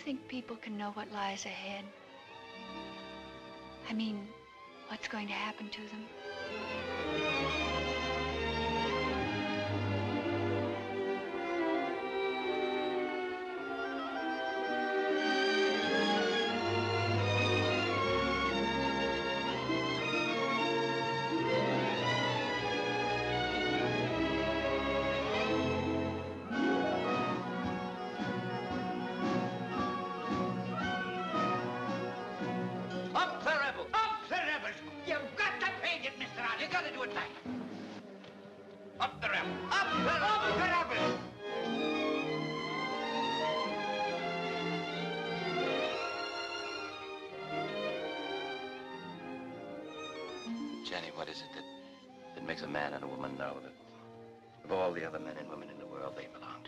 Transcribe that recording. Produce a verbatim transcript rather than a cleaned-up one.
think people can know what lies ahead? I mean, what's going to happen to them? Jenny, what is it that, that makes a man and a woman know that of all the other men and women in the world, they belong to